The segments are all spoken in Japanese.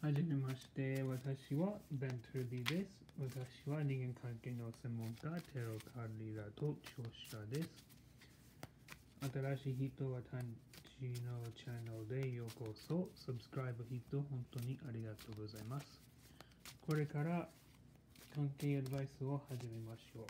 はじめまして、私はベントルビーです。私は人間関係の専門家、テロカリラと著者です。新しい人はたちのチャンネルでようこそ。サブスクライブ人、本当にありがとうございます。これから関係アドバイスを始めましょう。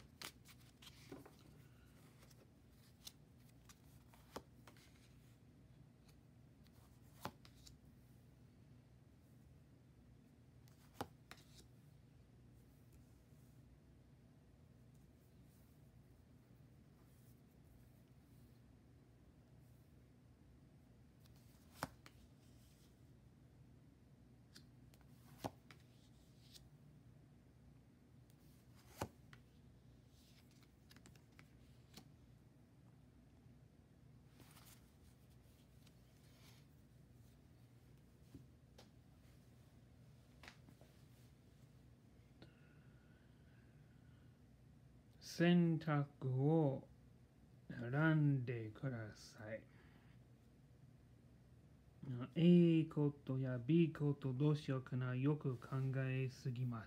選択を選んでください。A ことや B ことどうしようかな、よく考えすぎます。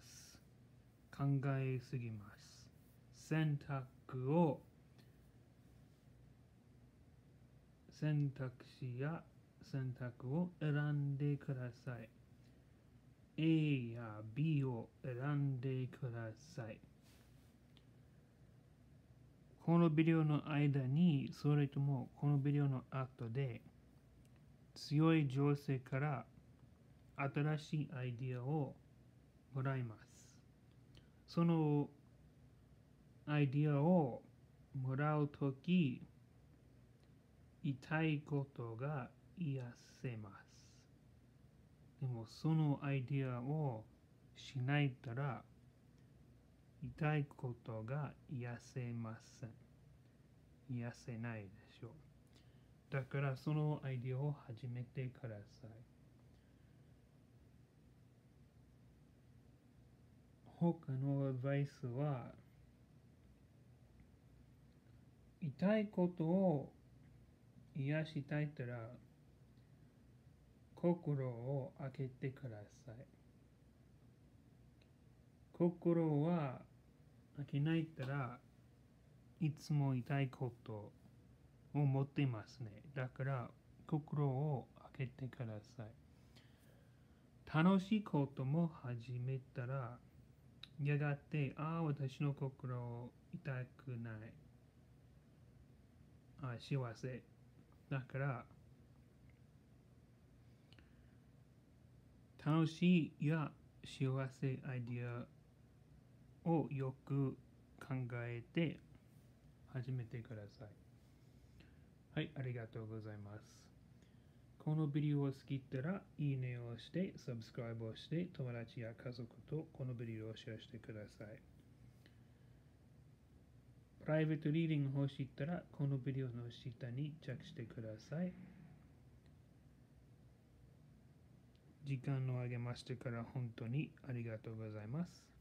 選択肢や選択を選んでください。A や B を選んでください。このビデオの間に、それともこのビデオの後で、強い女性から新しいアイディアをもらいます。そのアイディアをもらうとき、痛いことが癒せます。でもそのアイディアをしないたら、痛いことが癒せません。癒せないでしょう。だからそのアイディアを始めてください。他のアドバイスは、痛いことを癒したいたら、心を開けてください。心は開けないたらいつも痛いことを持っていますね。だから心を開けてください。楽しいことも始めたらやがて私の心痛くない。幸せ。だから楽しいや幸せアイディアをよく考えて始めてください。はい、ありがとうございます。このビデオを好きだったら、いいねをして、サブスクライブをして、友達や家族とこのビデオをシェアしてください。プライベートリーディング欲しいったら、このビデオの下にチェックしてください。時間をあげましてから本当にありがとうございます。